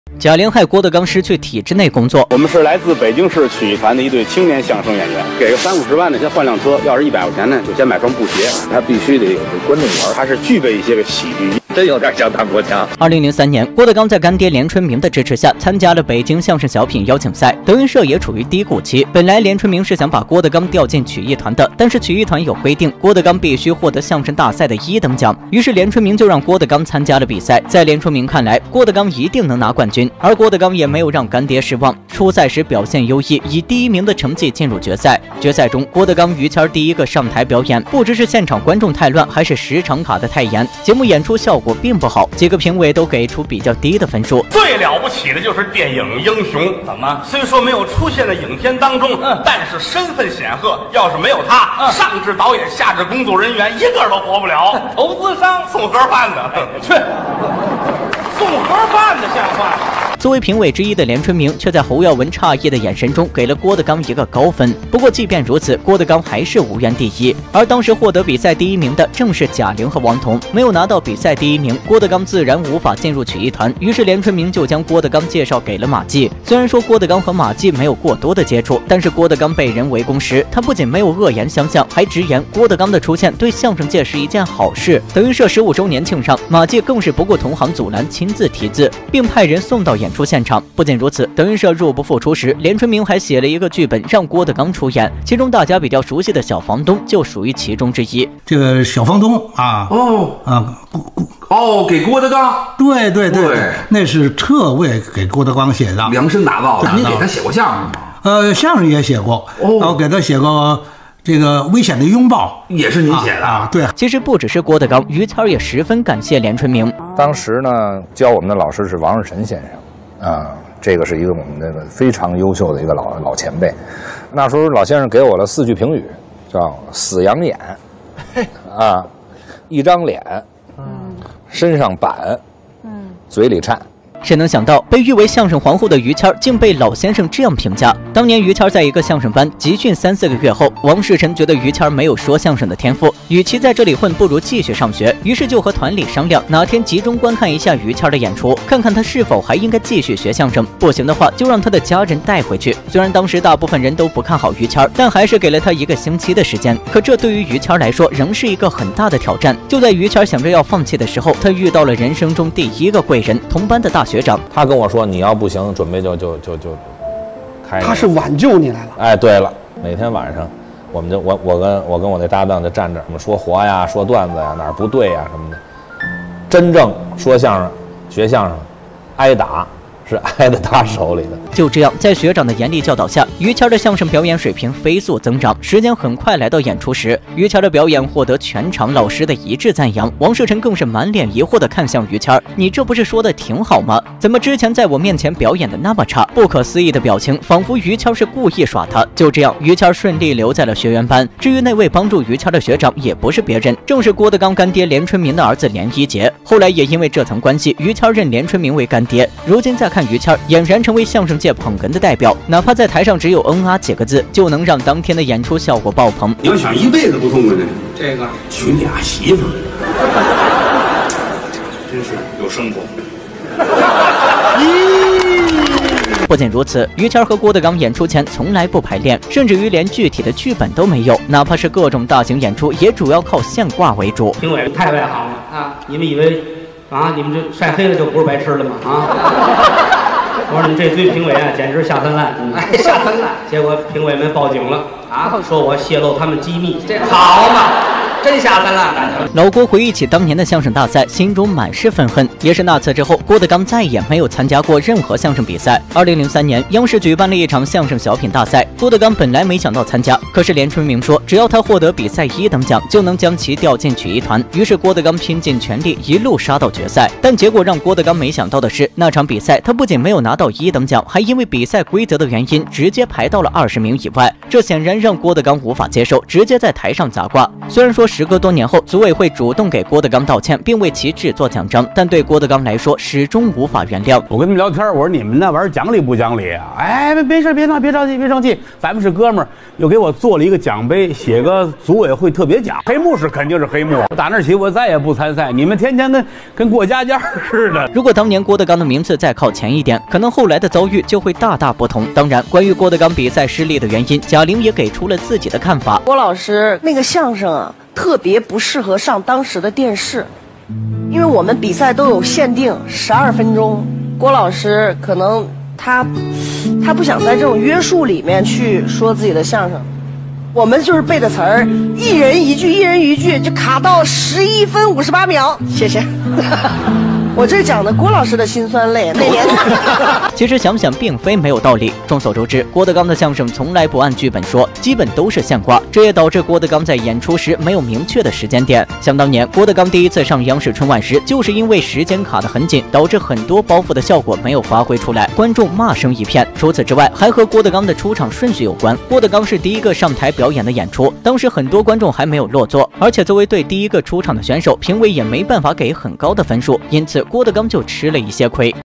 贾玲害郭德纲失去体制内工作。 我们是来自北京市曲艺团的一对青年相声演员，给个30-50万的先换辆车，要是100块钱呢，就先买双布鞋。他必须得有这观众缘，他是具备一些个喜剧，真有点像唐国强。 2003年，郭德纲在干爹连春明的支持下，参加了北京相声小品邀请赛。德云社也处于低谷期。本来连春明是想把郭德纲调进曲艺团的，但是曲艺团有规定，郭德纲必须获得相声大赛的1等奖。于是连春明就让郭德纲参加了比赛。在连春明看来，郭德纲一定能拿冠军。而郭德纲也没有让干爹失望，出赛时表现优异，以第1名的成绩进入决赛。决赛中，郭德纲、于谦第一个上台表演，不知是现场观众太乱，还是时长卡得太严，节目演出效果并不好，几个评委都给出比较低的分数。 最了不起的就是电影英雄，怎么？虽说没有出现在影片当中，但是身份显赫，要是没有他，上至导演，下至工作人员，一个都活不了。投资商送盒饭的，去送盒饭的像话吗？ 作为评委之一的连春明，却在侯耀文诧异的眼神中给了郭德纲一个高分。不过，即便如此，郭德纲还是无缘第一。而当时获得比赛第1名的正是贾玲和王彤，没有拿到比赛第1名，郭德纲自然无法进入曲艺团。于是连春明就将郭德纲介绍给了马季。虽然说郭德纲和马季没有过多的接触，但是郭德纲被人围攻时，他不仅没有恶言相向，还直言郭德纲的出现对相声界是一件好事。德云社15周年庆上，马季更是不顾同行阻拦，亲自题字，并派人送到演出现场。不仅如此，德云社入不敷出时，连春明还写了一个剧本让郭德纲出演，其中大家比较熟悉的小房东就属于其中之一。 这个小房东啊， 给郭德纲， 对，那是特为给郭德纲写的， 量身打造的。您给他写过相声吗？ 相声也写过，然后给他写过。这个危险的拥抱也是您写的对。 其实不只是郭德纲，于谦也十分感谢连春明。 当时呢，教我们的老师是王日臣先生，这个是一个我们这个非常优秀的一个老前辈。那时候老先生给我了4句评语，叫死养眼，一张脸，身上板，嘴里颤。 谁能想到，被誉为相声皇后的于谦竟被老先生这样评价？当年于谦在一个相声班集训3-4个月后，王世臣觉得于谦没有说相声的天赋，与其在这里混，不如继续上学。于是就和团里商量，哪天集中观看一下于谦的演出，看看他是否还应该继续学相声。不行的话，就让他的家人带回去。虽然当时大部分人都不看好于谦，但还是给了他1个星期的时间。可这对于于谦来说，仍是一个很大的挑战。就在于谦想着要放弃的时候，他遇到了人生中第1个贵人，同班的大学长。 他跟我说：“你要不行，准备就开。” 他是挽救你来了。 哎，对了，每天晚上，我跟我那搭档就站着，我们说活呀，说段子呀，哪儿不对呀什么的。真正说相声、学相声，挨打是挨在他手里的。 就这样，在学长的严厉教导下，于谦的相声表演水平飞速增长。时间很快来到演出时，于谦的表演获得全场老师的一致赞扬。王世臣更是满脸疑惑地看向于谦：“你这不是说的挺好吗？怎么之前在我面前表演的那么差？”不可思议的表情，仿佛于谦是故意耍他。就这样，于谦顺利留在了学员班。至于那位帮助于谦的学长，也不是别人，正是郭德纲干爹连春明的儿子连一杰。后来也因为这层关系，于谦认连春明为干爹。如今再看于谦，俨然成为相声界捧哏的代表，哪怕在台上只有几个字，就能让当天的演出效果爆棚。 你要想一辈子不痛快呢， 这个娶俩媳妇儿，真是有生活。 不仅如此，于谦和郭德纲演出前从来不排练，甚至于连具体的剧本都没有，哪怕是各种大型演出，也主要靠现挂为主。 评委太外行了啊！你们以为你们这晒黑了就不是白吃了吗？我说你们这堆评委简直下三滥， 下三滥。 结果评委们报警了说我泄露他们机密， 这好嘛，真下三滥。 老郭回忆起当年的相声大赛，心中满是愤恨。也是那次之后，郭德纲再也没有参加过任何相声比赛。2003年，央视举办了一场相声小品大赛，郭德纲本来没想到参加，可是连春明说，只要他获得比赛1等奖，就能将其调进曲艺团。于是郭德纲拼尽全力，一路杀到决赛。但结果让郭德纲没想到的是，那场比赛他不仅没有拿到1等奖，还因为比赛规则的原因，直接排到了20名以外。这显然让郭德纲无法接受，直接在台上砸挂。虽然说时隔多年后，组委会主动给郭德纲道歉，并为其制作奖章，但对郭德纲来说始终无法原谅。 我跟他们聊天，我说你们那玩意儿讲理不讲理啊？哎，没事，别闹，别着急，别生气，咱们是哥们儿。又给我做了一个奖杯，写个组委会特别奖，黑幕是肯定是黑幕。打那起我再也不参赛，你们天天跟过家家似的。 如果当年郭德纲的名次再靠前一点，可能后来的遭遇就会大大不同。当然，关于郭德纲比赛失利的原因，贾玲也给出了自己的看法。 郭老师那个相声啊，特别不适合上当时的电视，因为我们比赛都有限定12分钟，郭老师可能他不想在这种约束里面去说自己的相声。我们就是背的词儿，一人一句，一人一句，就卡到11分58秒。谢谢。我这讲的郭老师的辛酸泪，那年其实想想并非没有道理。众所周知，郭德纲的相声从来不按剧本说，基本都是现挂，这也导致郭德纲在演出时没有明确的时间点。想当年，郭德纲第一次上央视春晚时，就是因为时间卡得很紧，导致很多包袱的效果没有发挥出来，观众骂声一片。除此之外，还和郭德纲的出场顺序有关。郭德纲是第一个上台表演的演出，当时很多观众还没有落座，而且作为队第一个出场的选手，评委也没办法给很高的分数，因此郭德纲就吃了一些亏。